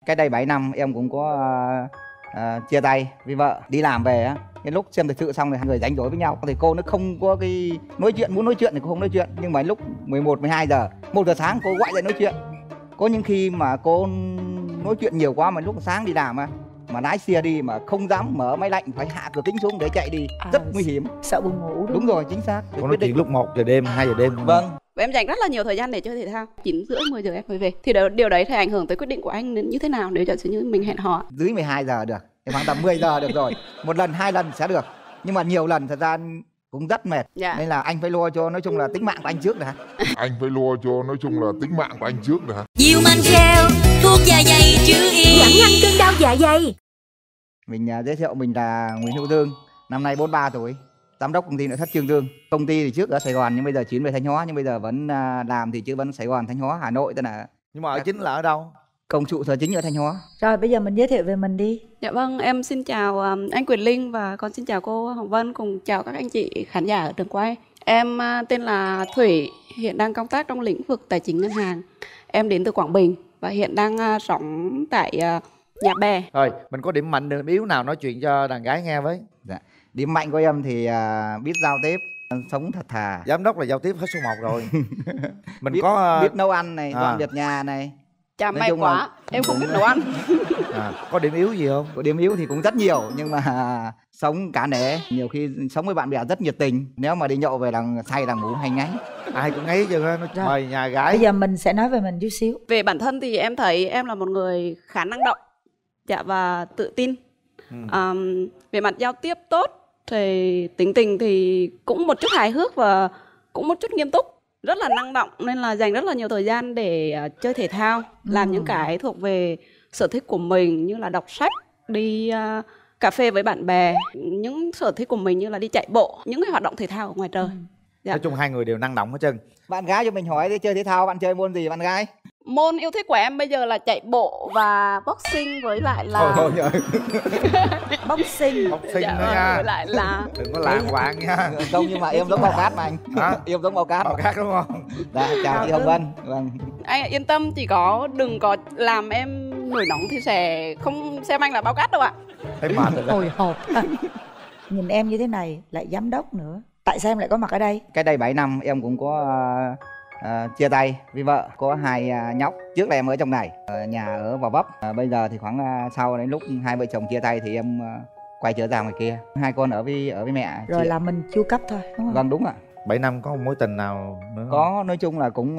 Cách đây 7 năm em cũng có chia tay với vợ. Đi làm về á, cái lúc xem thời sự xong thì hai người đánh đổi với nhau. Thì cô nó không có cái nói chuyện, muốn nói chuyện thì cô không nói chuyện. Nhưng mà lúc 11, 12 giờ, 1 giờ sáng cô gọi dậy nói chuyện. Có những khi mà cô nói chuyện nhiều quá mà lúc sáng đi làm mà lái xe đi mà không dám mở máy lạnh, phải hạ cửa kính xuống để chạy đi, rất nguy hiểm. Sợ buồn ngủ đúng rồi, chính xác. Cô nói chuyện lúc 1 giờ đêm, 2 giờ đêm. Vâng. Và em dành rất là nhiều thời gian để chơi thể thao. 9:30, 10 giờ em mới về. Thì điều đấy thì ảnh hưởng tới quyết định của anh như thế nào nếu giả sử như mình hẹn hò? Dưới 12 giờ được, khoảng tầm 10 giờ được rồi. 1 lần, 2 lần sẽ được. Nhưng mà nhiều lần thật ra cũng rất mệt. Nên là anh phải lo cho nói chung là tính mạng của anh trước đã. Anh phải lo cho nói chung là tính mạng của anh trước đã. Diêu Man Gel, thuốc dạ dày chữ Y, giảm nhanh cơn đau dạ dày. Mình giới thiệu mình là Nguyễn Hữu Dương, năm nay 43 tuổi, giám đốc công ty nội thất Trương Dương. Công ty thì trước ở Sài Gòn nhưng bây giờ chuyển về Thanh Hóa, nhưng bây giờ vẫn làm thì chứ vẫn Sài Gòn, Thanh Hóa, Hà Nội, tức là. Nhưng mà ở chính là ở đâu? Công trụ sở chính ở Thanh Hóa. Rồi bây giờ mình giới thiệu về mình đi. Dạ vâng, em xin chào anh Quyền Linh và con xin chào cô Hồng Vân, cùng chào các anh chị khán giả ở trường quay. Em tên là Thủy, hiện đang công tác trong lĩnh vực tài chính ngân hàng. Em đến từ Quảng Bình và hiện đang sống tại Nhà Bè. Rồi, mình có điểm mạnh, điểm yếu nào nói chuyện cho đàn gái nghe với? Dạ. Điểm mạnh của em thì biết giao tiếp, sống thật thà. Giám đốc là giao tiếp hết số 1 rồi. Mình biết, có biết nấu ăn này, dọn dẹp nhà này. Chà, may quá, em không biết nấu ăn. Có điểm yếu gì không? Có điểm yếu thì cũng rất nhiều, nhưng mà sống cả nể. Nhiều khi sống với bạn bè rất nhiệt tình. Nếu mà đi nhậu về là say là ngủ hay ngáy. Ai cũng ấy chứ, mời nhà gái. Bây giờ mình sẽ nói về mình chút xíu. Về bản thân thì em thấy em là một người khá năng động, dạ, và tự tin. Về mặt giao tiếp tốt, thì tính tình thì cũng một chút hài hước và cũng một chút nghiêm túc. Rất là năng động nên là dành rất là nhiều thời gian để chơi thể thao, làm những cái thuộc về sở thích của mình như là đọc sách, đi cà phê với bạn bè, những sở thích của mình như là đi chạy bộ, những cái hoạt động thể thao ở ngoài trời. Nói chung hai người đều năng động hết trơn. Bạn gái cho mình hỏi đi, chơi thể thao bạn chơi môn gì bạn gái? Môn yêu thích của em bây giờ là chạy bộ và boxing với lại là boxing nữa nha. Với lại là đừng có làng quạng nha. Không, nhưng mà em giống bao cát mà anh. Em giống bao cát. Bao cát đúng không? Dạ, chào chị Hồng Vân. Vâng. Anh yên tâm, đừng có làm em nổi nóng thì sẽ không xem anh là bao cát đâu ạ. Thấy mệt rồi đó. Hồi hộp. Nhìn em như thế này lại giám đốc nữa. Tại sao em lại có mặt ở đây? Cách đây 7 năm em cũng có chia tay với vợ, có 2 nhóc. Trước là em ở trong này, nhà ở Gò Vấp. Bây giờ thì khoảng sau đến lúc hai vợ chồng chia tay thì em quay trở ra ngoài kia. 2 con ở với mẹ. Rồi là mình chu cấp thôi, đúng không? Vâng, đúng ạ. 7 năm có một mối tình nào nữa không? Có, nói chung là cũng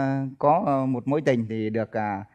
có một mối tình thì được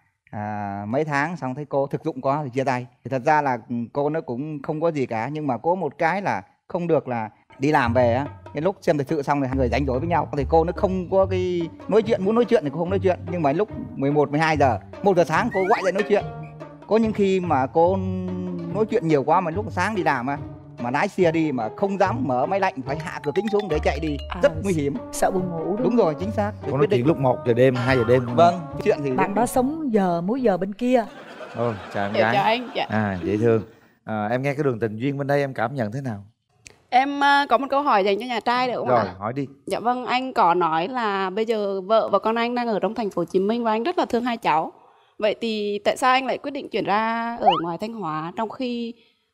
mấy tháng, xong thấy cô thực dụng quá thì chia tay. Thì thật ra là cô nó cũng không có gì cả, nhưng mà có một cái là không được là đi làm về á, cái lúc xem thời sự xong thì hai người đánh đổi với nhau. Thì cô nó không có cái nói chuyện, muốn nói chuyện thì cô không nói chuyện. Nhưng mà lúc 11, 12 giờ, 1 giờ sáng cô gọi dậy nói chuyện. Có những khi mà cô nói chuyện nhiều quá mà lúc sáng đi làm mà lái xe đi mà không dám mở máy lạnh, phải hạ cửa kính xuống để chạy đi, rất nguy hiểm. Sợ buồn ngủ đúng rồi, chính xác. Cô nói chuyện lúc 1 giờ đêm, 2 giờ đêm. Vâng, chuyện thì bạn đó sống múi giờ bên kia. Chào em gái. Chào anh. Dạ. Dễ thương. Em nghe cái đường tình duyên bên đây em cảm nhận thế nào? Em có một câu hỏi dành cho nhà trai được không ạ? Rồi, hỏi đi. Dạ vâng, anh có nói là bây giờ vợ và con anh đang ở trong thành phố Hồ Chí Minh và anh rất là thương 2 cháu. Vậy thì tại sao anh lại quyết định chuyển ra ở ngoài Thanh Hóa, trong khi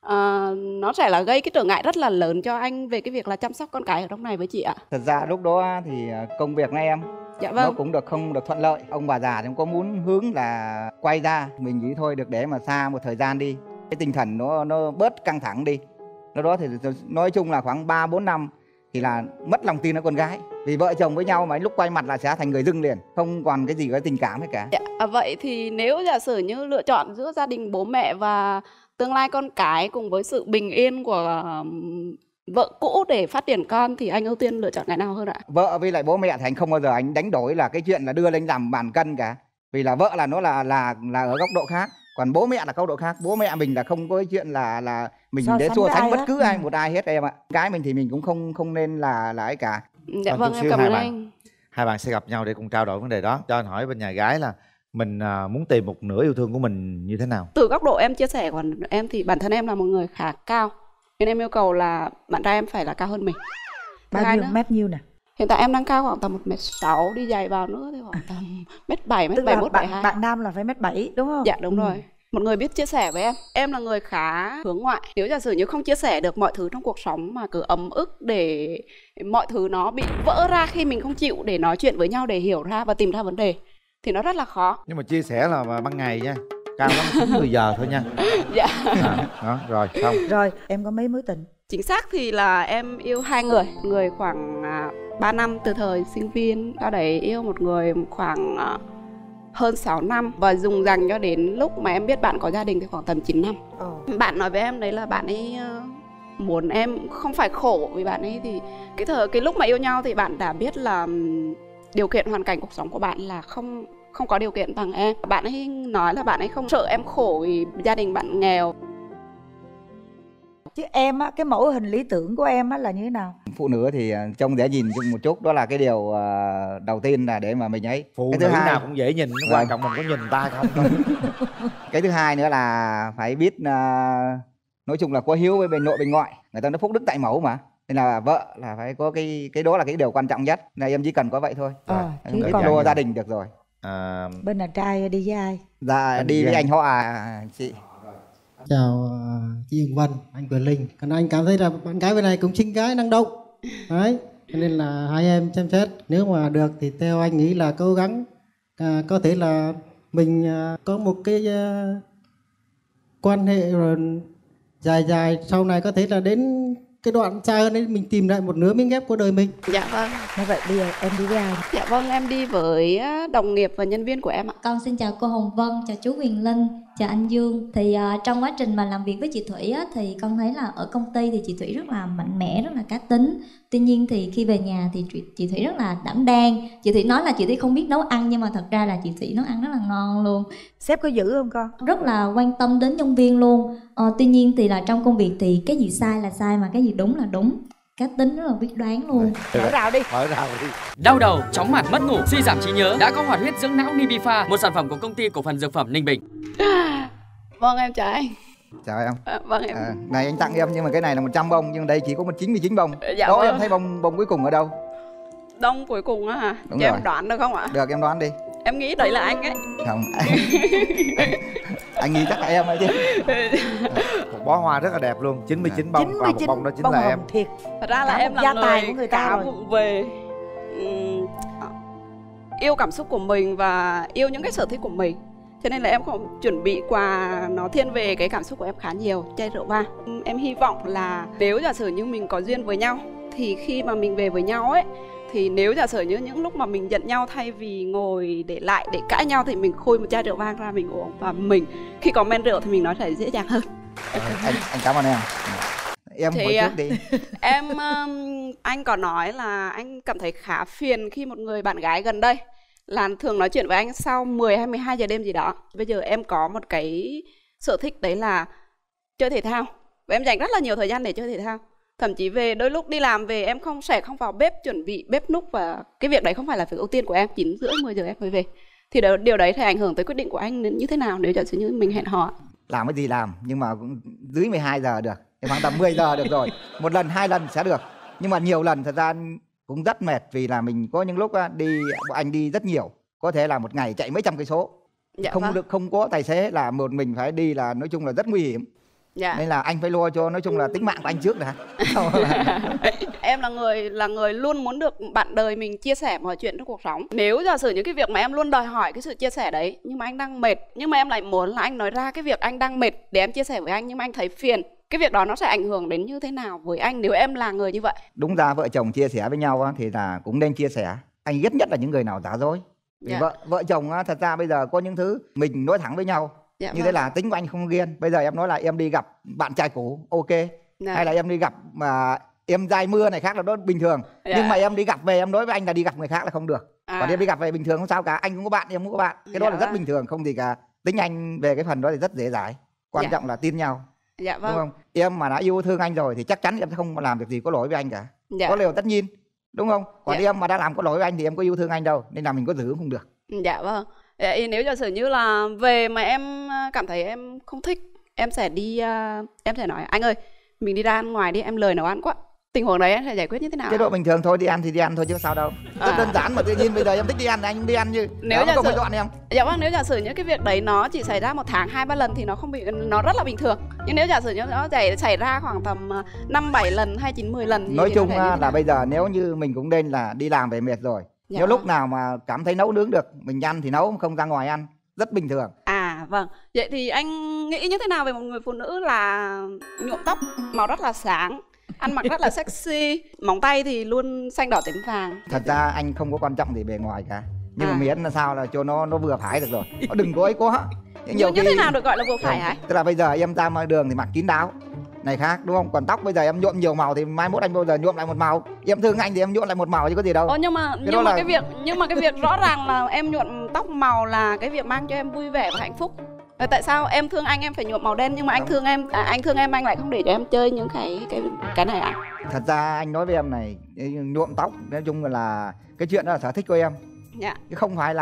nó sẽ là gây cái trở ngại rất là lớn cho anh về cái việc là chăm sóc con cái ở trong này với chị ạ? Thật ra lúc đó thì công việc này em, dạ vâng, nó cũng không được thuận lợi. Ông bà già thì có muốn hướng là quay ra, mình nghĩ thôi được để mà xa một thời gian đi, cái tinh thần nó bớt căng thẳng đi. Lúc đó thì nói chung là khoảng 3-4 năm thì là mất lòng tin ở con gái. Vì vợ chồng với nhau mà lúc quay mặt là sẽ thành người dưng liền, không còn cái gì có tình cảm hết cả. Vậy thì nếu giả sử như lựa chọn giữa gia đình bố mẹ và tương lai con cái cùng với sự bình yên của vợ cũ để phát triển con thì anh ưu tiên lựa chọn cái nào hơn ạ? Vợ với lại bố mẹ thì anh không bao giờ anh đánh đổi là cái chuyện là đưa lên làm bàn cân cả. Vì là vợ là nó là ở góc độ khác, còn bố mẹ là góc độ khác. Bố mẹ mình là không có cái chuyện là mình để so sánh bất cứ ai một ai hết em ạ. Cái mình thì mình cũng không nên là ấy cả. Dạ vâng, em cảm ơn anh. Hai bạn sẽ gặp nhau để cùng trao đổi vấn đề đó. Cho anh hỏi bên nhà gái là mình muốn tìm một nửa yêu thương của mình như thế nào? Từ góc độ em chia sẻ, còn em thì bản thân em là một người khá cao, nên em yêu cầu là bạn trai em phải là cao hơn mình. Bao nhiêu mét nhiêu nè? Hiện tại em đang cao khoảng tầm 1m6, đi giày vào nữa thì khoảng tầm 1m7, 1m7, 1m72. Bạn nam là phải 1m7 đúng không? Dạ đúng rồi. một người biết chia sẻ với em. Em là người khá hướng ngoại. Nếu giả sử như không chia sẻ được mọi thứ trong cuộc sống mà cứ ấm ức để mọi thứ nó bị vỡ ra khi mình không chịu để nói chuyện với nhau để hiểu ra và tìm ra vấn đề thì nó rất là khó. Nhưng mà chia sẻ là ban ngày nha, cao lắm 90 giờ thôi nha. Dạ. Đó, rồi xong. Rồi em có mấy mối tình? Chính xác thì là em yêu 2 người. Người khoảng 3 năm từ thời sinh viên, sau đấy yêu một người khoảng hơn 6 năm và dùng dằng cho đến lúc mà em biết bạn có gia đình thì khoảng tầm 9 năm. Bạn nói với em đấy là bạn ấy muốn em không phải khổ, vì bạn ấy thì cái lúc mà yêu nhau thì bạn đã biết là điều kiện hoàn cảnh cuộc sống của bạn là không có điều kiện bằng em. Bạn ấy nói là bạn ấy không sợ em khổ vì gia đình bạn nghèo. Chứ em á, cái mẫu hình lý tưởng của em á là như thế nào? Phụ nữ thì trông dễ nhìn một chút, đó là cái điều đầu tiên là để mà mình ấy. Phụ cái nữ thứ hai nào cũng dễ nhìn, quan trọng mình có nhìn ta không thôi. Cái thứ hai nữa là phải biết nói chung là có hiếu với bên nội bên ngoại. Người ta nói phúc đức tại mẫu mà, nên là vợ là phải có cái đó là cái điều quan trọng nhất. Này em chỉ cần có vậy thôi. Chứ Để còn lo gia đình được rồi. bên là trai đi với ai? Dạ đi với anh họ chị. Chào chị Hồng Vân, anh Quyền Linh. Còn anh cảm thấy là bạn gái bên này cũng xinh gái năng động. Đấy, cho nên là hai em xem xét. Nếu mà được thì theo anh nghĩ là cố gắng có thể là mình có một cái quan hệ rồi dài sau này có thể là đến cái đoạn xa hơn đấy mình tìm lại một nửa miếng ghép của đời mình. Dạ vâng. Nói vậy bây giờ em đi với ai? Dạ vâng, em đi với đồng nghiệp và nhân viên của em ạ. Con xin chào cô Hồng Vân, chào chú Quyền Linh, chào anh Dương. Thì trong quá trình mà làm việc với chị Thủy á, thì con thấy là ở công ty thì chị Thủy rất là mạnh mẽ, rất là cá tính. Tuy nhiên thì khi về nhà thì chị Thủy rất là đảm đang. Chị Thủy nói là chị Thủy không biết nấu ăn, nhưng mà thật ra là chị Thủy nấu ăn rất là ngon luôn. Sếp có giữ không con? Rất là quan tâm đến nhân viên luôn. Tuy nhiên thì là trong công việc thì cái gì sai là sai mà cái gì đúng là đúng. Cá tính rất là quyết đoán luôn. Mở rào đi. Mở rào đi. Đau đầu, chóng mặt, mất ngủ, suy giảm trí nhớ đã có hoạt huyết dưỡng não Nibifa, một sản phẩm của công ty cổ phần dược phẩm Ninh Bình. Vâng, em chào anh. Chào em. Vâng em. Này anh tặng em, nhưng mà cái này là 100 bông, nhưng đây chỉ có 99 bông. Dạ Đó vâng. em thấy bông cuối cùng ở đâu? Đông cuối cùng á hả? Đúng Cho rồi. em đoán được không ạ? Được, em đoán đi. Em nghĩ đấy là anh ấy. Không. Anh nghĩ chắc là em ấy chứ. Một bó hoa rất là đẹp luôn, 99 bông và một bông đó chính bông là hồng em. thiệt. Thật ra là Cả em một là gia tài người của người ta khá rồi. vụng về, yêu cảm xúc của mình và yêu những cái sở thích của mình. Cho nên là em không chuẩn bị quà, nó thiên về cái cảm xúc của em khá nhiều, chai rượu vang. Em hy vọng là nếu giả sử như mình có duyên với nhau thì khi mà mình về với nhau ấy, thì nếu giả sử như những lúc mà mình giận nhau, thay vì ngồi để lại để cãi nhau thì mình khui một chai rượu vang ra mình uống, và mình khi có men rượu thì mình nói thấy dễ dàng hơn. Anh cảm ơn em. Em Thì, hỏi trước đi. Em anh có nói là anh cảm thấy khá phiền khi một người bạn gái gần đây là thường nói chuyện với anh sau 10 hay 12 giờ đêm gì đó. Bây giờ em có một cái sở thích đấy là chơi thể thao, và em dành rất là nhiều thời gian để chơi thể thao. Thậm chí về đôi lúc đi làm về em sẽ không vào bếp chuẩn bị bếp núc, và cái việc đấy không phải là việc ưu tiên của em. 9 rưỡi 10 giờ em mới về. Thì điều đấy thì ảnh hưởng tới quyết định của anh như thế nào nếu giả sử như mình hẹn hò? Làm cái gì làm, nhưng mà cũng dưới 12 giờ được. Thì khoảng tầm 10 giờ được rồi. Một lần 2 lần sẽ được. Nhưng mà nhiều lần thật ra cũng rất mệt, vì là mình có những lúc anh đi rất nhiều, có thể là một ngày chạy mấy trăm cây số. Dạ Không vâng. được, không có tài xế, là một mình phải đi, là nói chung là rất nguy hiểm. Dạ. Nên là anh phải lo cho, nói chung là tính mạng của anh trước đã. Em là người luôn muốn được bạn đời mình chia sẻ mọi chuyện trong cuộc sống. Nếu giả sử những cái việc mà em luôn đòi hỏi cái sự chia sẻ đấy, nhưng mà anh đang mệt, nhưng mà em lại muốn là anh nói ra cái việc anh đang mệt để em chia sẻ với anh, nhưng mà anh thấy phiền, cái việc đó nó sẽ ảnh hưởng đến như thế nào với anh nếu em là người như vậy? Đúng ra vợ chồng chia sẻ với nhau thì là cũng nên chia sẻ. Anh ghét nhất là những người nào giả dối. Vì Dạ. vợ chồng thật ra bây giờ có những thứ mình nói thẳng với nhau. Dạ Như vâng. thế là tính của anh không ghiền. Bây giờ em nói là em đi gặp bạn trai cũ, ok. Dạ. Hay là em đi gặp mà em dai mưa này khác là đó bình thường. Dạ. Nhưng mà em đi gặp về em nói với anh là đi gặp người khác là không được. Còn em đi gặp về bình thường không sao cả. Anh cũng có bạn, em cũng có bạn. Cái đó Dạ là rất vâng. bình thường, không gì cả. Tính anh về cái phần đó thì rất dễ dãi. Quan Dạ. trọng là tin nhau. Dạ vâng. Đúng không? Em mà đã yêu thương anh rồi thì chắc chắn em sẽ không làm việc gì có lỗi với anh cả. Dạ. Có điều tất nhiên, đúng không? Còn Dạ. em mà đã làm có lỗi với anh thì em có yêu thương anh đâu, nên là mình có giữ cũng không được. Dạ vâng. Vậy nếu giả sử như là về mà em cảm thấy em không thích, em sẽ nói anh ơi, mình đi ra ăn ngoài đi, em lười nấu ăn quá. Tình huống đấy em sẽ giải quyết như thế nào? Chế độ bình thường thôi, đi ăn thì đi ăn thôi chứ sao đâu. Rất đơn giản mà, tự nhiên bây giờ em thích đi ăn thì anh cũng đi ăn chứ. Nếu giả không sử phải dọn em. Dạ vâng, nếu giả sử những cái việc đấy nó chỉ xảy ra một tháng 2-3 lần thì nó không bị, nó rất là bình thường. Nhưng nếu giả sử như nó xảy ra khoảng tầm 5-7 lần hay 9-10 lần thì nói chung là là bây giờ nếu như mình cũng nên là đi làm về mệt rồi. Dạ Nếu vâng. lúc nào mà cảm thấy nấu nướng được, mình ăn thì nấu, không ra ngoài ăn, rất bình thường. À vâng, vậy thì anh nghĩ như thế nào về một người phụ nữ là nhuộm tóc màu rất là sáng, ăn mặc rất là sexy, móng tay thì luôn xanh đỏ tím vàng? Thật ra anh không có quan trọng gì bề ngoài cả, nhưng mà miễn là sao là cho nó vừa phải được rồi, nó đừng có ấy quá. Như thế nào được gọi là vừa phải hả? Tức là bây giờ em ra ngoài đường thì mặc kín đáo này khác, đúng không? Còn tóc bây giờ em nhuộm nhiều màu thì mai mốt anh bao giờ nhuộm lại một màu. Em thương anh thì em nhuộm lại một màu chứ có gì đâu. Nhưng mà cái việc rõ ràng là em nhuộm tóc màu là cái việc mang cho em vui vẻ và hạnh phúc. Tại sao em thương anh em phải nhuộm màu đen nhưng mà anh thương em anh lại không để cho em chơi những cái này ạ? Thật ra anh nói với em này, nhuộm tóc nói chung là cái chuyện đó là sở thích của em. Dạ. Chứ không phải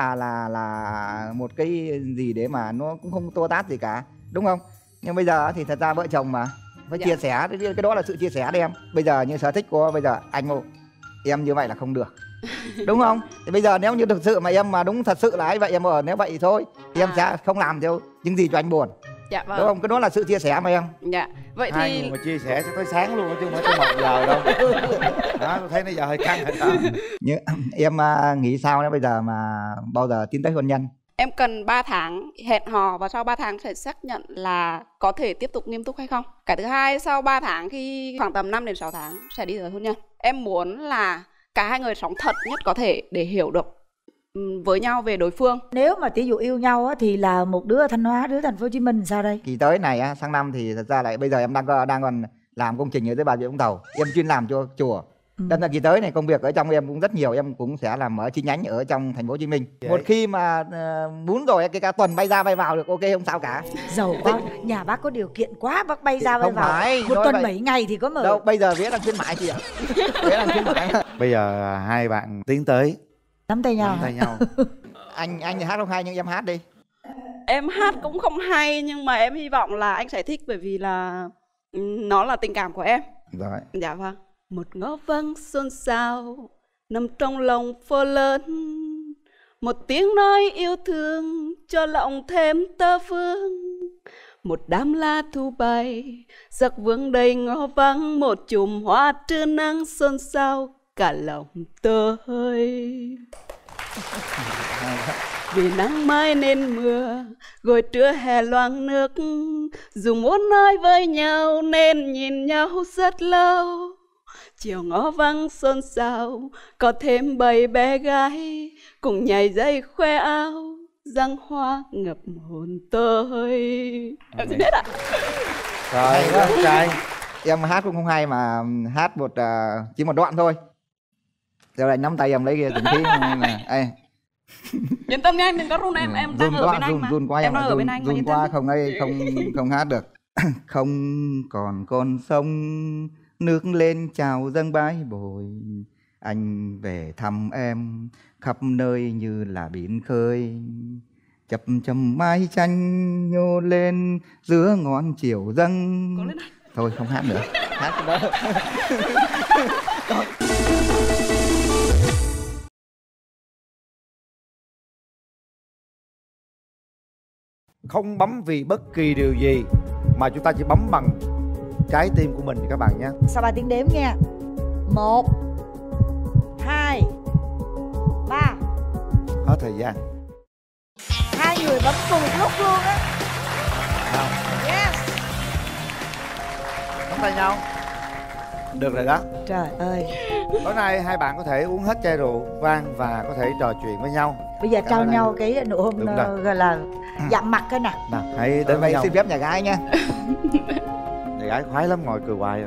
là một cái gì để mà nó cũng không to tát gì cả, đúng không? Nhưng bây giờ thì thật ra vợ chồng mà phải chia sẻ, cái đó là sự chia sẻ đấy em. Bây giờ như sở thích của bây giờ anh Mô, em như vậy là không được. Đúng không? Thì bây giờ nếu như thực sự mà em mà đúng thật sự là ấy vậy em ở nếu vậy thì thôi thì em sẽ không làm theo những gì cho anh buồn. Dạ vâng. Đúng không? Cái đó là sự chia sẻ mà em. Dạ. Vậy hai thì người mà chia sẻ sẽ tới sáng luôn chứ không phải tới 1 giờ đâu. Đó, tôi thấy nãy giờ hơi căng hết đó. Nhưng em nghĩ sao nếu bây giờ mà bao giờ tiến tới hôn nhân? Em cần 3 tháng hẹn hò và sau 3 tháng phải xác nhận là có thể tiếp tục nghiêm túc hay không. Cái thứ hai, sau 3 tháng khi khoảng tầm 5 đến 6 tháng sẽ đi tới hôn nhân. Em muốn là cả hai người sống thật nhất có thể để hiểu được với nhau về đối phương. Nếu mà ví dụ yêu nhau á, thì là một đứa ở Thanh Hóa, đứa Thành phố Hồ Chí Minh sao đây? Kỳ tới này á, sang năm thì thật ra lại bây giờ em đang còn làm công trình ở dưới Bà Rịa Vũng Tàu. Em chuyên làm cho chùa. Đâm ra kỳ tới này công việc ở trong em cũng rất nhiều, em cũng sẽ làm ở chi nhánh ở trong Thành phố Hồ Chí Minh. Một khi mà muốn rồi cái cả tuần bay ra bay vào được ok không sao cả. Giàu quá, nhà bác có điều kiện quá, bác bay ra bay không vào. Phải, một tuần vậy. 7 ngày thì có mở. Đâu, bây giờ vía đang khuyến mãi chị ạ. Vía đang khuyến mãi. Bây giờ hai bạn tiến tới nắm tay nhau. Nắm tay nhau. Anh thì hát không hay nhưng em hát đi. Em hát cũng không hay nhưng mà em hy vọng là anh sẽ thích bởi vì là nó là tình cảm của em. Rồi. Dạ vâng. Một ngõ vắng xôn xao nằm trong lòng phố lớn, một tiếng nói yêu thương cho lòng thêm tơ vương. Một đám lá thu bay giặc vương đầy ngõ vắng, một chùm hoa trưa nắng xôn xao cả lòng tôi. Vì nắng mai nên mưa, rồi trưa hè loang nước, dù muốn nói với nhau nên nhìn nhau rất lâu. Chiều ngõ vắng xôn xao, có thêm bầy bé gái cùng nhảy dây khoe áo, răng hoa ngập hồn tôi. Em xin hết ạ. Rồi, con trai. Em hát cũng không hay mà hát chỉ một đoạn thôi. Giờ lại nắm tay em lấy kia từng khí này. Yên tâm nha anh, đừng có run em đang ở bên anh mà. Run quá em đang ở bên anh mà. Run quá không hát được. Không còn con sông nước lên trào dâng bãi bồi, anh về thăm em khắp nơi như là biển khơi, chập chầm mái tranh nhô lên giữa ngọn chiều dâng. Thôi không hát nữa. Hát cái đó. Không bấm vì bất kỳ điều gì mà chúng ta chỉ bấm bằng trái tim của mình các bạn nhé. Sau 3 tiếng đếm nha. 1 2 3. Hết thời gian. Hai người bấm cùng lúc luôn á. Yes. Nắm tay nhau. Được rồi đó. Trời ơi. Tối nay hai bạn có thể uống hết chai rượu vang và có thể trò chuyện với nhau. Bây giờ trao nhau cái nụ hôn gọi là dặm mặt cái nè. Nào, hãy đến với nhau. Xin phép nhà gái nha. Nhà gái khoái lắm, ngồi cười hoài rồi.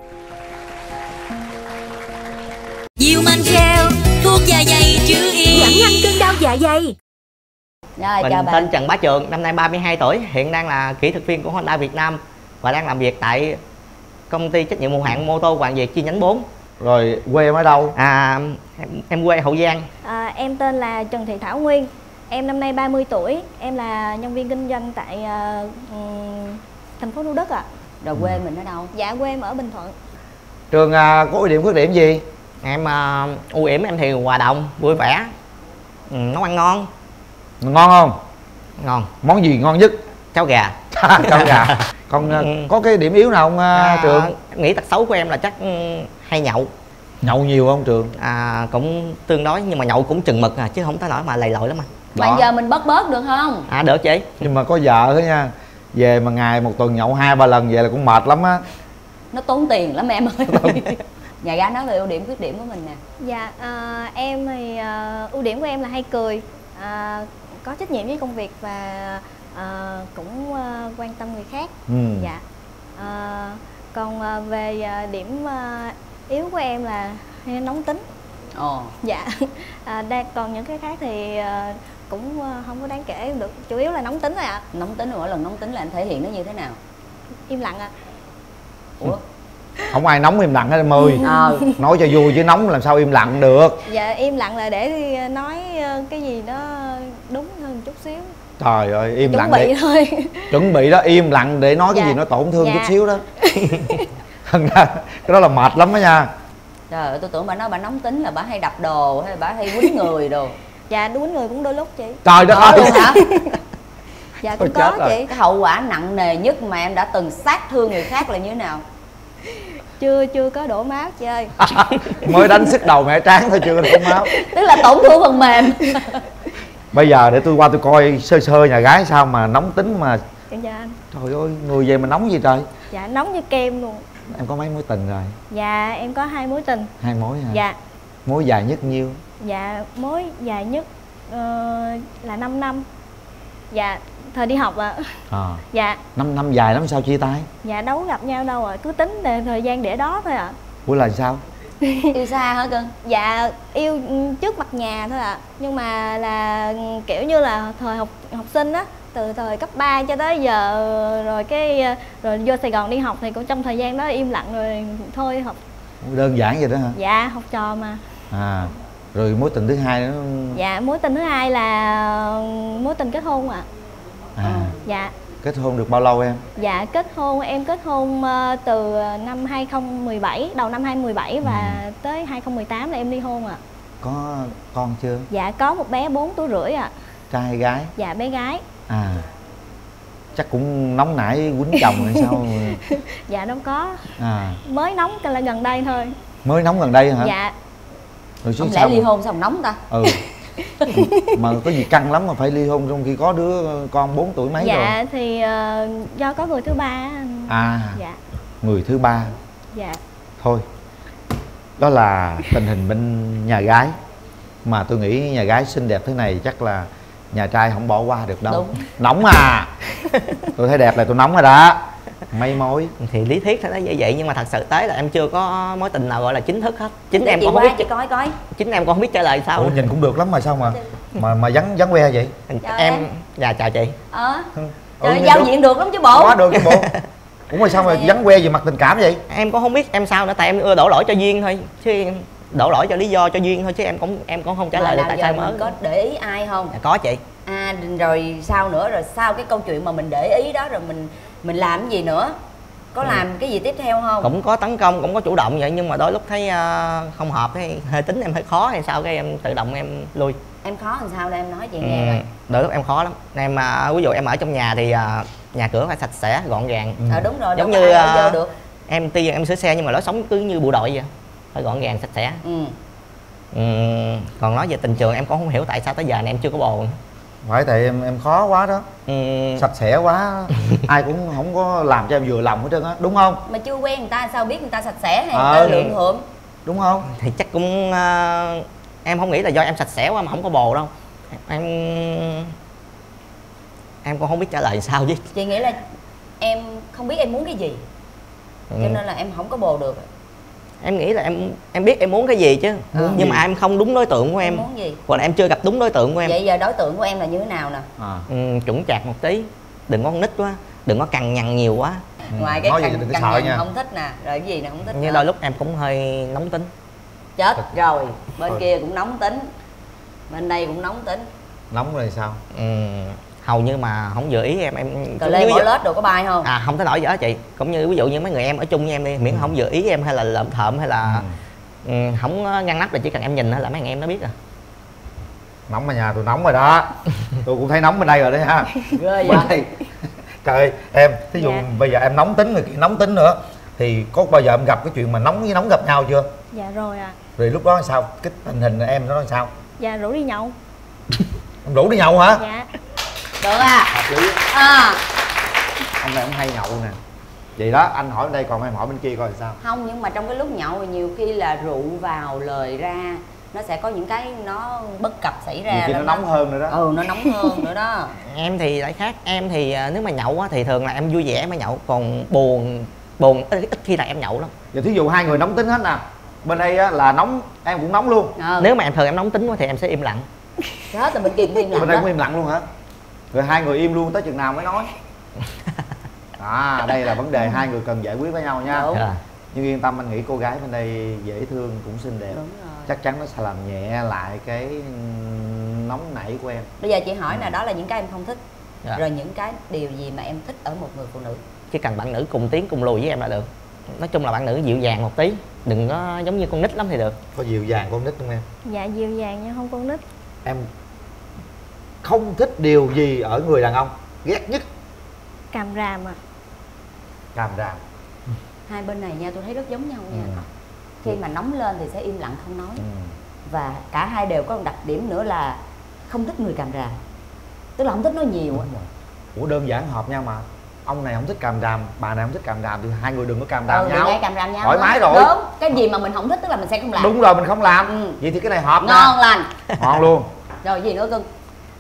Diệu Mạnh Gel, thuốc dạ dày chữ Y, giảm nhanh cơn đau dạ dày. Rồi, mình tên Trần Bá Trường, năm nay 32 tuổi, hiện đang là kỹ thuật viên của Honda Việt Nam và đang làm việc tại công ty trách nhiệm hữu hạn mô tô Hoàng Việt chi nhánh 4. Rồi quê em ở đâu? Em quê Hậu Giang. Em tên là Trần Thị Thảo Nguyên. Em năm nay 30 tuổi. Em là nhân viên kinh doanh tại thành phố Thủ Đức ạ. Rồi quê mình ở đâu? Dạ quê em ở Bình Thuận. Trường có ưu điểm khuyết điểm gì? Em ưu điểm em thì hòa đồng, vui vẻ, nấu ăn ngon. Ngon không? Ngon. Món gì ngon nhất? Cháo gà. Cháo gà. Còn có cái điểm yếu nào không Trường? Em nghĩ tật xấu của em là chắc hay nhậu. Nhậu nhiều không Trường? Cũng tương đối, nhưng mà nhậu cũng chừng mực chứ không tới nỗi mà lầy lội lắm anh. Bây giờ mình bớt được không? Được chị. Nhưng mà có vợ thôi nha, về mà ngày một tuần nhậu 2-3 lần về là cũng mệt lắm á. Nó tốn tiền lắm em ơi. Nhà gái nói về ưu điểm khuyết điểm của mình nè. Dạ, em thì ưu điểm của em là hay cười, có trách nhiệm với công việc và cũng quan tâm người khác. Dạ. Còn về điểm yếu của em là hay nóng tính. Dạ. Còn những cái khác thì cũng không có đáng kể được, chủ yếu là nóng tính thôi ạ. Nóng tính, mỗi lần nóng tính là anh thể hiện nó như thế nào? Im lặng ạ. Ủa? Không ai nóng im lặng hết em ơi. Nói cho vui chứ nóng làm sao im lặng được. Dạ, im lặng là để nói cái gì đó đúng hơn chút xíu. Trời ơi, im lặng để thôi. Chuẩn bị đó, im lặng để nói cái gì nó tổn thương chút xíu đó. Thành ra cái đó là mệt lắm đó nha. Trời ơi, tôi tưởng bà nói bà nóng tính là bà hay đập đồ hay bà hay quýnh người đồ. Dạ, quýnh người cũng đôi lúc chị. Trời đất ơi. Hả? Dạ cũng có chị. Cái hậu quả nặng nề nhất mà em đã từng sát thương người khác là như thế nào? Chưa có đổ máu chị ơi. Mới đánh sức đầu mẹ tráng thôi, chưa có đổ máu. Tức là tổn thương phần mềm. Bây giờ để tôi qua tôi coi sơ sơ nhà gái sao mà nóng tính mà. Dạ anh. Trời ơi, người về mà nóng gì trời. Dạ, nóng như kem luôn. Em có mấy mối tình rồi? Dạ, em có 2 mối tình. 2 mối hả? Dạ. Mối dài nhất nhiêu? Dạ, mối dài nhất là 5 năm. Dạ, thời đi học ạ. Dạ. 5 năm dài lắm sao chia tay? Dạ, đâu gặp nhau đâu ạ, cứ tính để thời gian để đó thôi ạ. Ủa là sao? Yêu xa hả cưng? Dạ, yêu trước mặt nhà thôi ạ. Nhưng mà là kiểu như là thời học sinh á, từ thời cấp 3 cho tới giờ rồi vô Sài Gòn đi học thì cũng trong thời gian đó im lặng rồi thôi học. Đơn giản vậy đó hả? Dạ, học trò mà. Rồi mối tình thứ hai nữa? Dạ, mối tình thứ hai là mối tình kết hôn ạ. Dạ. Kết hôn được bao lâu em? Dạ, em kết hôn từ năm 2017, đầu năm 2017 và tới 2018 là em ly hôn ạ. Có con chưa? Dạ, có một bé 4 tuổi rưỡi ạ. Trai hay gái? Dạ, bé gái. Chắc cũng nóng nảy quýnh chồng hay sao? Dạ, đâu có. Mới nóng là gần đây thôi. Mới nóng gần đây hả? Dạ. Rồi không lẽ ly hôn sao nóng ta? Mà có gì căng lắm mà phải ly hôn trong khi có đứa con 4 tuổi mấy rồi? Dạ thì do có người thứ ba. Dạ. Người thứ ba. Dạ. Thôi, đó là tình hình bên nhà gái. Mà tôi nghĩ nhà gái xinh đẹp thế này chắc là nhà trai không bỏ qua được đâu. Đúng. Nóng à. Tôi thấy đẹp là tôi nóng rồi đó. Mấy mối thì lý thuyết nó như vậy, nhưng mà thật sự tới là em chưa có mối tình nào gọi là chính thức hết. Chính em còn không biết chị coi. Chính em còn không biết trả lời sao. Ủa, nhìn cũng được lắm mà sao mà vắng que vậy? Em dạ chào chị. Trời, giao diện được lắm chứ bộ. Quá được chứ bộ. Ủa mà sao mà vắng que về mặt tình cảm vậy? Em cũng không biết em sao nữa, tại em ưa đổ lỗi cho duyên thôi, chứ em đổ lỗi cho lý do cho duyên thôi, chứ em cũng không trả lời được tại sao mới. Có để ý ai không? Có chị. Rồi sao nữa, rồi sau cái câu chuyện mà mình để ý đó rồi mình làm cái gì nữa? Có làm cái gì tiếp theo không? Cũng có tấn công, cũng có chủ động vậy, nhưng mà đôi lúc thấy không hợp, hay hơi tính em hơi khó hay sao, cái em tự động em lui. Em khó làm sao đây, em nói chị nghe coi. Đôi lúc em khó lắm. Em ví dụ em ở trong nhà thì nhà cửa phải sạch sẽ gọn gàng. Đúng rồi, giống như được. Em tuy em sửa xe nhưng mà lối sống cứ như bộ đội vậy, phải gọn gàng sạch sẽ. Còn nói về tình trường em cũng không hiểu tại sao tới giờ này em chưa có bồ. Phải tại em khó quá đó. Sạch sẽ quá. Ai cũng không có làm cho em vừa lòng hết trơn á, đúng không? Mà chưa quen người ta sao biết người ta sạch sẽ hay người ta lượng hượm, đúng không? Thì chắc cũng em không nghĩ là do em sạch sẽ quá mà không có bồ đâu. Em cũng không biết trả lời sao chứ. Chị nghĩ là em không biết em muốn cái gì, cho nên là em không có bồ được. Em nghĩ là em biết em muốn cái gì chứ, nhưng mà em không đúng đối tượng của em. Muốn gì? Hoặc là em chưa gặp đúng đối tượng của em. Vậy giờ đối tượng của em là như thế nào nè? Chững chạc một tí, đừng có con nít quá, đừng có cằn nhằn nhiều quá. Ngoài cái cằn nhằn không thích nè, rồi cái gì nè không thích. Như đôi lúc em cũng hơi nóng tính. Chết rồi, bên kia cũng nóng tính, bên đây cũng nóng tính. Nóng rồi sao? hầu như mà không vừa ý em cờ lê bỏ lết đồ có bài không? Không tới nổi gì hết chị. Cũng như ví dụ như mấy người em ở chung với em đi, miễn không vừa ý em hay là lợm thợm hay là không ngăn nắp, là chỉ cần em nhìn là mấy anh em nó biết rồi. Nóng mà nhà tôi nóng rồi đó. Tôi cũng thấy nóng bên đây rồi đấy ha. Ghê bên vậy? đây. Trời ơi, em thí dụ bây giờ em nóng tính, người kia nóng tính nữa, thì có bao giờ em gặp cái chuyện mà nóng với nóng gặp nhau chưa? Dạ rồi ạ. Rồi lúc đó sao? Cái tình hình em nó sao? Dạ rủ đi nhậu. Em rủ đi nhậu hả? Dạ. Được à? Hợp lý. Ông này ông hay nhậu nè. Vậy đó, anh hỏi bên đây còn em hỏi bên kia coi là sao? Không, nhưng mà trong cái lúc nhậu thì nhiều khi là rượu vào lời ra, nó sẽ có những cái nó bất cập xảy ra. Nhiều khi nó nóng hơn nữa đó. Nó nóng hơn nữa đó. Em thì lại khác. Em thì nếu mà nhậu á, thì thường là em vui vẻ mới nhậu. Còn buồn ít khi là em nhậu lắm. Giờ thí dụ hai người nóng tính hết nè, bên đây á, là nóng, em cũng nóng luôn. Nếu mà em em nóng tính quá thì em sẽ im lặng. Chết rồi, bên kia cũng im lặng. Bên đây cũng im lặng luôn hả? Rồi hai người im luôn tới chừng nào mới nói? Đây là vấn đề hai người cần giải quyết với nhau nha. Nhưng yên tâm, anh nghĩ cô gái bên đây dễ thương, cũng xinh đẹp. Chắc chắn nó sẽ làm nhẹ lại cái nóng nảy của em. Bây giờ chị hỏi là đó là những cái em không thích. Rồi những cái điều gì mà em thích ở một người phụ nữ? Chỉ cần bạn nữ cùng tiến cùng lùi với em là được. Nói chung là bạn nữ dịu dàng một tí, đừng có giống như con nít lắm thì được. Có dịu dàng con nít không em? Dạ dịu dàng nhưng không con nít. Em không thích điều gì ở người đàn ông? Ghét nhất? Càm ràm ạ. Càm ràm. Hai bên này nha, tôi thấy rất giống nhau nha. Khi mà nóng lên thì sẽ im lặng không nói. Và cả hai đều có một đặc điểm nữa là không thích người càm ràm. Tức là không thích nói nhiều. Ủa đơn giản hợp nhau mà. Ông này không thích càm ràm, bà này không thích càm ràm thì hai người đừng có càm ràm nhau. Càm ràm nhau. Thoải mái rồi. Đúng. Cái gì mà mình không thích tức là mình sẽ không làm. Đúng rồi, mình không làm. Vậy thì cái này hợp ngon lành. Ngon luôn. Rồi gì nữa cưng?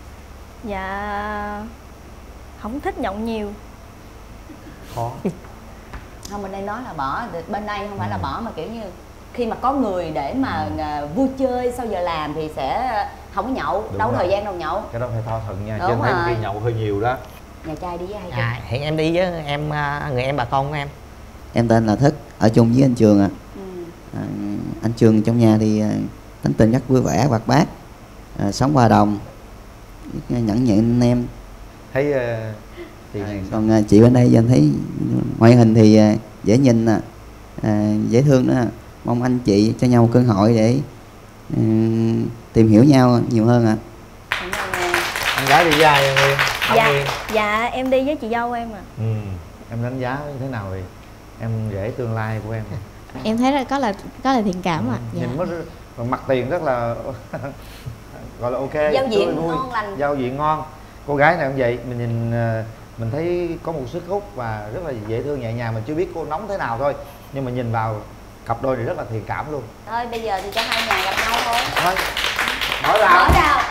Dạ không thích nhậu nhiều. Khó. Không, bên đây nói là bỏ, bên đây không phải là bỏ mà kiểu như khi mà có người để mà vui chơi sau giờ làm thì sẽ không có nhậu. Đúng đâu có thời gian đâu nhậu. Cái đó phải thao thuận nha, chứ chứ thấy khi nhậu hơi nhiều đó. Nhà trai đi với ai chung? Hiện em đi với em, người em bà con của em. Em tên là Thức, ở chung với anh Trường ạ. Anh Trường trong nhà thì tính tình rất vui vẻ, hoạt bát, sống hòa đồng, nhẫn nhịn anh em. Thấy chị này còn chị bên đây anh thấy ngoại hình thì dễ nhìn nè, dễ thương nữa. Mong anh chị cho nhau một cơ hội để tìm hiểu nhau nhiều hơn ạ. Anh gái đi với ai em Nguyên? Dạ em đi với chị dâu em ạ. Em đánh giá như thế nào thì em rể tương lai của em? Em thấy là có là thiện cảm ạ. Nhìn mặt tiền rất là gọi là ok. Giao diện ngon lành. Giao diện ngon. Cô gái này cũng vậy, mình nhìn mình thấy có một sức hút và rất là dễ thương nhẹ nhàng. Mình chưa biết cô nóng thế nào thôi, nhưng mà nhìn vào cặp đôi thì rất là thiện cảm luôn. Thôi bây giờ thì cho hai nhà gặp nhau thôi. Thôi mở ra.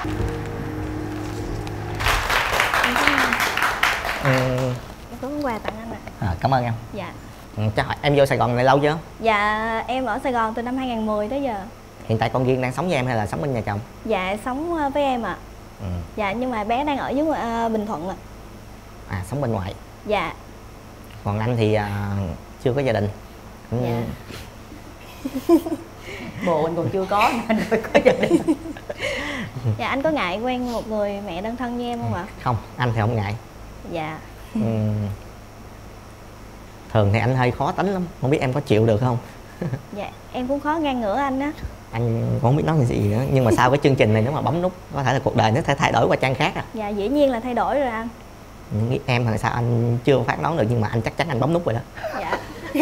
Em có món quà tặng anh ạ. Cảm ơn em. Dạ. Em vô Sài Gòn này lâu chưa? Dạ em ở Sài Gòn từ năm 2010 tới giờ. Hiện tại con Duyên đang sống với em hay là sống bên nhà chồng? Dạ sống với em ạ. Dạ nhưng mà bé đang ở dưới Bình Thuận ạ. Sống bên ngoại. Dạ. Còn anh thì chưa có gia đình. Dạ. Bồ anh còn chưa có nên phải có gia đình. Dạ anh có ngại quen một người mẹ đơn thân như em không ạ? Không, anh thì không ngại. Dạ. Thường thì anh hơi khó tính lắm, không biết em có chịu được không? Dạ em cũng khó ngang ngửa anh á. Anh cũng không biết nói gì nữa, nhưng mà sau cái chương trình này nếu mà bấm nút có thể là cuộc đời nó sẽ thay đổi qua trang khác à. Dạ dĩ nhiên là thay đổi rồi anh. Em là sao anh chưa phán đoán được, nhưng mà anh chắc chắn anh bấm nút rồi đó. Dạ.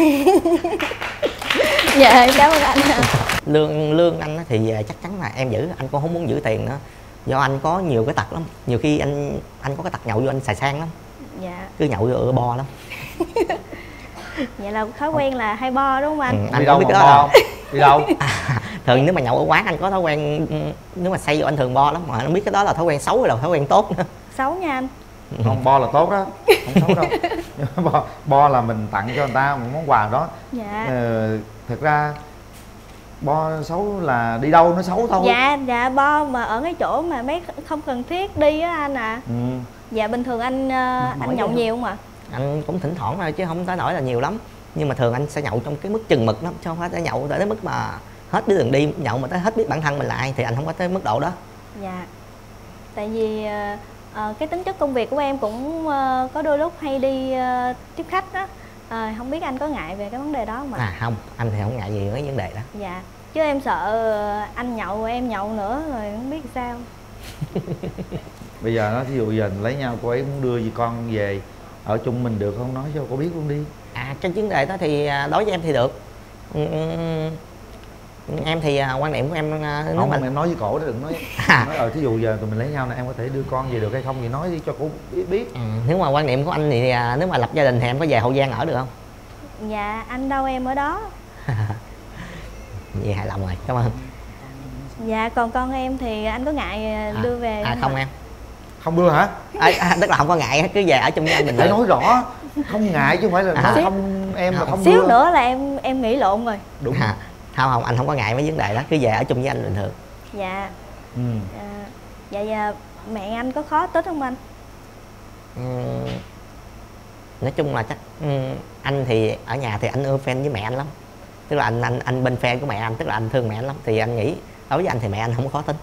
Dạ em cảm ơn anh. Lương anh thì chắc chắn là em giữ, anh cũng không muốn giữ tiền nữa. Do anh có nhiều cái tật lắm, nhiều khi anh có cái tật nhậu vô anh xài sang lắm. Dạ. Cứ nhậu vô bo lắm. Vậy là thói quen là hay bo đúng không anh? Anh đi đâu biết mà đó bo? Đi đâu? Thường nếu mà nhậu ở quán anh có thói quen, nếu mà say vô anh thường bo lắm, mà anh không biết cái đó là thói quen xấu hay là thói quen tốt nữa. Xấu nha anh. Không, bo là tốt đó, không xấu đâu. bo là mình tặng cho người ta một món quà đó. Dạ. Thực ra bo xấu là đi đâu nó xấu thôi. Dạ bo mà ở cái chỗ mà mấy không cần thiết đi á anh ạ. Dạ bình thường anh nhậu nhiều không ạ? Anh cũng thỉnh thoảng thôi chứ không tới nỗi là nhiều lắm. Nhưng mà thường anh sẽ nhậu trong cái mức chừng mực lắm, chứ không phải tới nhậu tới mức mà hết biết đường đi, nhậu mà tới hết biết bản thân mình là ai thì anh không có tới mức độ đó. Dạ. Tại vì cái tính chất công việc của em cũng có đôi lúc hay đi tiếp khách đó. Không biết anh có ngại về cái vấn đề đó không ạ? Không, anh thì không ngại gì với vấn đề đó. Dạ, chứ em sợ anh nhậu em nhậu nữa rồi không biết sao. Bây giờ nó thí dụ giờ lấy nhau, cô ấy muốn đưa gì con về ở chung mình được không, nói cho cô biết luôn đi. Cái vấn đề đó thì đối với em thì được. Em thì quan niệm của em không mà em nói với cổ đó, đừng nói nói thí dụ giờ tụi mình lấy nhau này em có thể đưa con về được hay không thì nói đi cho cô biết. Nếu mà quan niệm của anh thì nếu mà lập gia đình thì em có về Hậu Giang ở được không? Dạ, anh đâu em ở đó. Vậy hài lòng rồi, cảm ơn. Dạ, còn con em thì anh có ngại đưa về không em. Không đưa hả? Tức là không có ngại, cứ về ở chung với anh mình. Phải nói rõ, không ngại chứ không phải là nói không em là không đưa. Xíu nữa là em nghĩ lộn rồi. Đúng. Không, anh không có ngại mấy vấn đề đó, cứ về ở chung với anh bình thường. Dạ. Dạ, mẹ anh có khó tính không anh? Nói chung là chắc anh thì ở nhà thì anh ưa fan với mẹ anh lắm. Tức là anh bên fan của mẹ anh, tức là anh thương mẹ anh lắm. Thì anh nghĩ đối với anh thì mẹ anh không có khó tính.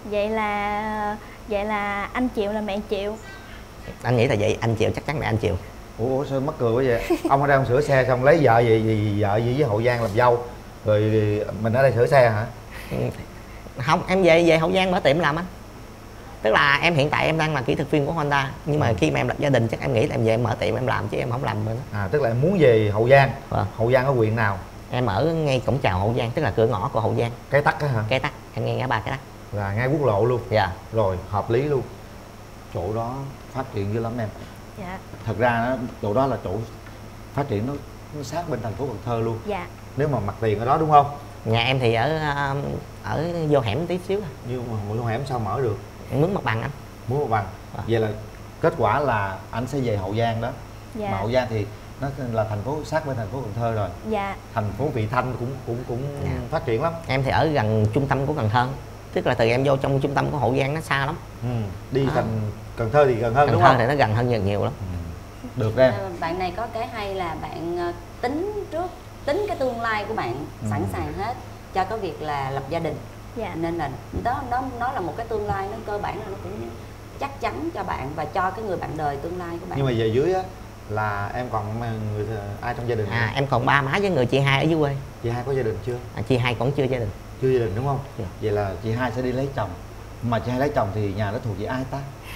Vậy là anh chịu là mẹ chịu. Anh nghĩ là vậy, anh chịu chắc chắn mẹ anh chịu. Ủa sao mắc cười quá vậy? Ông ở đây ông sửa xe xong lấy vợ vợ với Hậu Giang làm dâu, rồi mình ở đây sửa xe hả? Không, em về Hậu Giang mở tiệm làm anh. Tức là em hiện tại em đang là kỹ thuật viên của Honda, nhưng mà khi mà em lập gia đình chắc em nghĩ là em về em mở tiệm em làm chứ em không làm nữa. Tức là em muốn về Hậu Giang. Hậu Giang ở huyện nào? Em ở ngay cổng chào Hậu Giang, tức là cửa ngõ của Hậu Giang. Cái Tắc á hả? Cái Tắc, em nghe ngã ba Cái Tắc. Là ngay quốc lộ luôn. Dạ. Rồi, hợp lý luôn. Chỗ đó phát triển dữ lắm em. Dạ. Thật ra chỗ đó là chỗ phát triển nó sát bên thành phố Cần Thơ luôn. Dạ. Nếu mà mặt tiền ở đó đúng không? Nhà em thì ở vô hẻm tí xíu. Nhưng mà vô hẻm sao mở được? Mướn mặt bằng anh. Mướn mặt bằng. Vậy là kết quả là anh sẽ về Hậu Giang đó. Dạ. Mà Hậu Giang thì nó là thành phố sát bên thành phố Cần Thơ rồi. Dạ. Thành phố Vị Thanh cũng phát triển lắm. Em thì ở gần trung tâm của Cần Thơ. Tức là từ em vô trong trung tâm của Hậu Giang nó xa lắm. Đi thành Cần Thơ thì gần hơn đúng không? Cần Thơ thì nó gần hơn nhiều lắm. Được đấy. Bạn này có cái hay là bạn tính cái tương lai của bạn sẵn sàng hết cho cái việc là lập gia đình. Dạ. Nên là nó là một cái tương lai, nó cơ bản là nó cũng chắc chắn cho bạn và cho cái người bạn đời tương lai của bạn. Nhưng mà về dưới á là em còn người ai trong gia đình? Em còn ba má với người chị hai ở dưới quê. Chị hai có gia đình chưa? Chị hai còn chưa gia đình. Chưa gia đình đúng không? Dạ. Vậy là chị hai sẽ đi lấy chồng. Mà chị hai lấy chồng thì nhà đó thuộc về ai ta?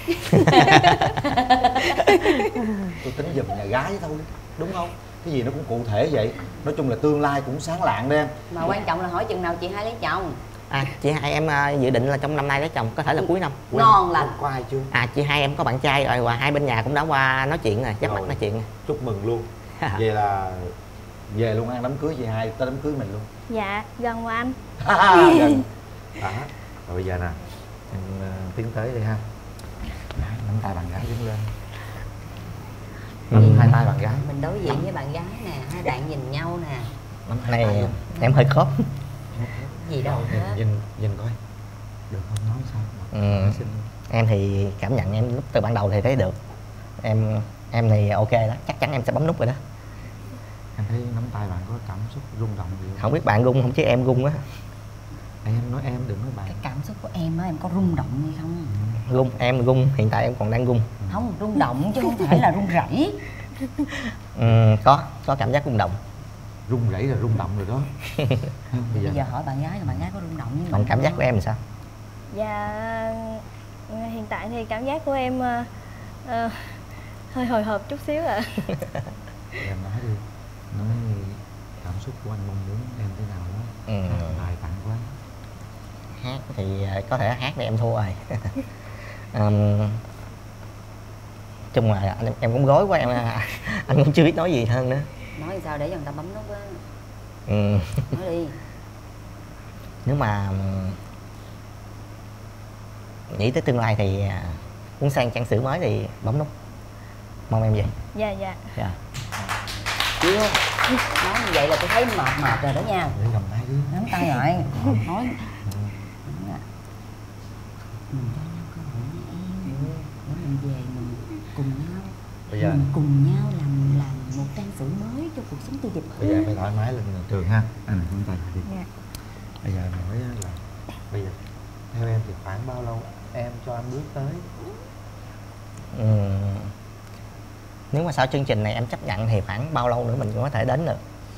Tôi tính giùm nhà gái thôi, đúng không? Cái gì nó cũng cụ thể vậy. Nói chung là tương lai cũng sáng lạng đấy em. Mà quan trọng là hỏi chừng nào chị hai lấy chồng. Chị hai em dự định là trong năm nay lấy chồng, có thể là cuối năm. Ngon lành. Có ai chưa? Chị hai em có bạn trai rồi và hai bên nhà cũng đã qua nói chuyện rồi, chắc mặt nói chuyện rồi. Chúc mừng luôn. Vậy là về luôn ăn đám cưới chị hai, tới đám cưới mình luôn. Dạ, gần mà anh. Gần. Rồi bây giờ nè, em tiến tới đi ha. Nắm tay bạn gái đứng lên. Nắm hai tay bạn gái. Mình đối diện với bạn gái nè, hai bạn nhìn nhau nè. Nắm này em hơi khớp. Gì đâu hết. Nhìn coi. Được không, nói sao? Em thì cảm nhận em lúc từ ban đầu thì thấy được. Em thì ok đó, chắc chắn em sẽ bấm nút rồi đó. Em thấy nắm tay bạn có cảm xúc rung động gì không? Không biết bạn rung không chứ em rung á. Em nói em, đừng nói bạn. Cái cảm xúc của em á, em có rung động hay không? Rung, em rung, hiện tại em còn đang rung. Không, rung động chứ không phải là rung rẩy. Có cảm giác rung động. Rung rẩy là rung động rồi đó. Bây giờ hỏi bạn gái là bạn gái có rung động với còn cảm giác của em thì sao? Dạ, hiện tại thì cảm giác của em hơi hồi hộp chút xíu ạ. Em nói đi, nói cảm xúc của anh mong muốn em thế nào đó. Bài tặng quá. Hát thì có thể hát để em thua rồi. Chung là em cũng rối quá em, anh cũng chưa biết nói gì hơn nữa. Nói sao để cho người ta bấm nút á. Nói đi. Nếu mà nghĩ tới tương lai thì muốn sang trang sử mới thì bấm nút. Mong em vậy. Dạ. Chứ nói như vậy là tôi thấy mệt rồi đó nha. Để cầm tay đi. Nắm tay rồi. Nói. Mình cho nhau cơ hội nha em. Để mình về mình cùng nhau. Bây giờ mình cùng nhau làm một trang sử mới cho cuộc sống tư dịch hơn. Bây giờ em phải thoải mái lên trường ha. Anh này không tay đi. Dạ. Bây giờ nói là bây giờ theo em thì khoảng bao lâu em cho anh bước tới Nếu mà sau chương trình này em chấp nhận thì khoảng bao lâu nữa mình có thể đến được?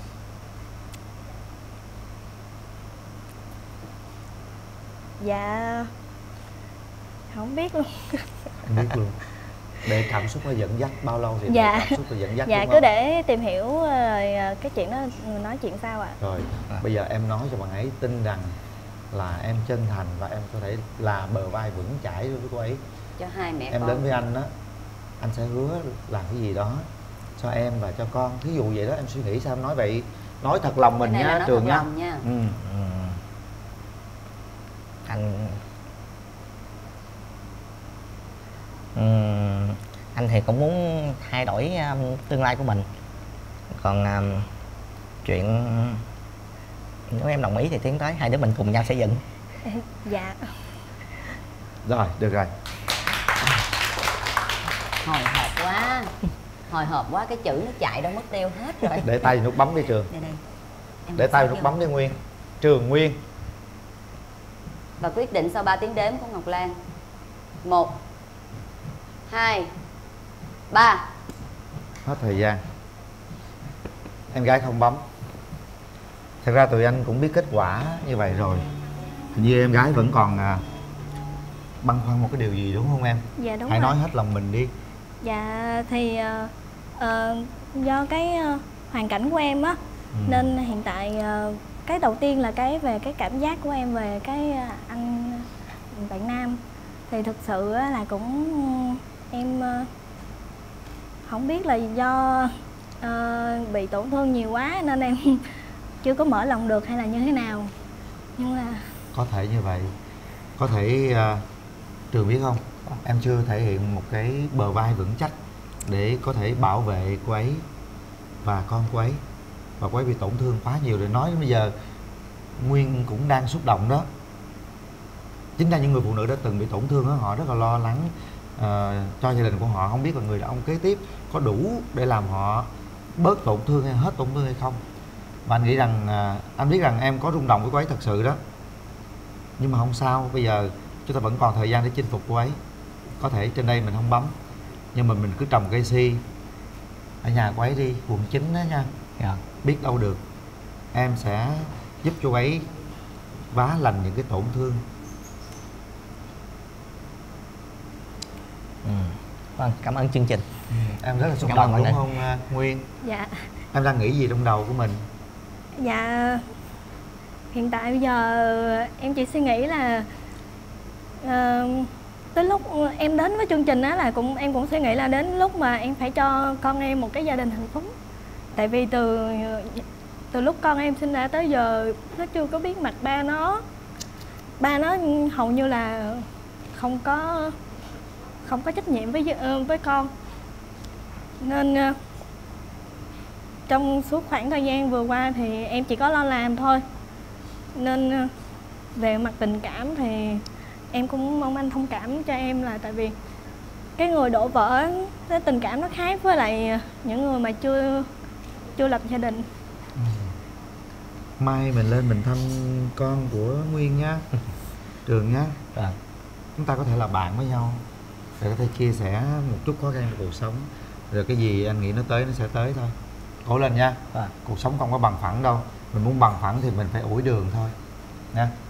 Dạ không biết luôn. Không biết luôn. Để cảm xúc nó dẫn dắt bao lâu thì dạ. Cảm xúc nó dẫn dắt, dạ cứ để tìm hiểu rồi cái chuyện đó nói chuyện sau ạ. Rồi bây giờ em nói cho bạn ấy tin rằng là em chân thành và em có thể là bờ vai vững chãi với cô ấy. Cho hai mẹ em con. đến với anh á, anh sẽ hứa làm cái gì đó cho em và cho con. Thí dụ vậy đó, em suy nghĩ sao em nói vậy. Nói thật lòng mình nhá, Trường nhá. Anh thì cũng muốn thay đổi tương lai của mình. Còn chuyện nếu em đồng ý thì tiến tới hai đứa mình cùng nhau xây dựng. Dạ. Rồi, được rồi. Hồi hộp quá. Hồi hộp quá, cái chữ nó chạy đâu mất tiêu hết rồi. Để tay nút bấm đi Trường. Đây. Để tay nút bấm đi Nguyên. Trường Nguyên. Và quyết định sau 3 tiếng đếm của Ngọc Lan. 1 2 3. Hết thời gian. Em gái không bấm. Thật ra tụi anh cũng biết kết quả như vậy rồi. Hình như em gái vẫn còn băn khoăn một cái điều gì đúng không em? Dạ đúng. Hãy rồi. nói hết lòng mình đi. Dạ thì do cái hoàn cảnh của em á, nên hiện tại cái đầu tiên là cái về cái cảm giác của em về cái anh bạn nam thì thực sự là cũng em không biết là do bị tổn thương nhiều quá nên em chưa có mở lòng được hay là như thế nào, nhưng mà có thể như vậy, có thể Trường biết không, em chưa thể hiện một cái bờ vai vững chắc để có thể bảo vệ cô ấy và con cô ấy, và cô ấy bị tổn thương quá nhiều rồi. Nói bây giờ Nguyên cũng đang xúc động đó. Chính ra những người phụ nữ đã từng bị tổn thương đó, họ rất là lo lắng cho gia đình của họ, không biết là người đàn ông kế tiếp có đủ để làm họ bớt tổn thương hay hết tổn thương hay không. Và anh nghĩ rằng anh biết rằng em có rung động với cô ấy thật sự đó, nhưng mà không sao, bây giờ chúng ta vẫn còn thời gian để chinh phục cô ấy. Có thể trên đây mình không bấm, nhưng mà mình cứ trồng cây si ở nhà cô ấy đi, quận 9 đó nha. Biết đâu được em sẽ giúp cho cô ấy vá lành những cái tổn thương. Vâng, cảm ơn chương trình. Em rất là xúc động đúng không Nguyên? Dạ. Em đang nghĩ gì trong đầu của mình? Dạ hiện tại bây giờ em chỉ suy nghĩ là tới lúc em đến với chương trình á là em cũng suy nghĩ là đến lúc mà em phải cho con em một cái gia đình hạnh phúc. Tại vì từ lúc con em sinh ra tới giờ nó chưa có biết mặt ba nó. Ba nó hầu như là không có trách nhiệm với con. Nên trong suốt khoảng thời gian vừa qua thì em chỉ có lo làm thôi. Nên về mặt tình cảm thì em cũng mong anh thông cảm cho em, là tại vì cái người đổ vỡ cái tình cảm nó khác với lại những người mà chưa lập gia đình. Mai mình lên mình thăm con của Nguyên nhá. Trường nhá. Chúng ta có thể là bạn với nhau để có thể chia sẻ một chút khó khăn của cuộc sống. Rồi cái gì anh nghĩ nó tới nó sẽ tới thôi. Cố lên nha. Cuộc sống không có bằng phẳng đâu. Mình muốn bằng phẳng thì mình phải ủi đường thôi nha.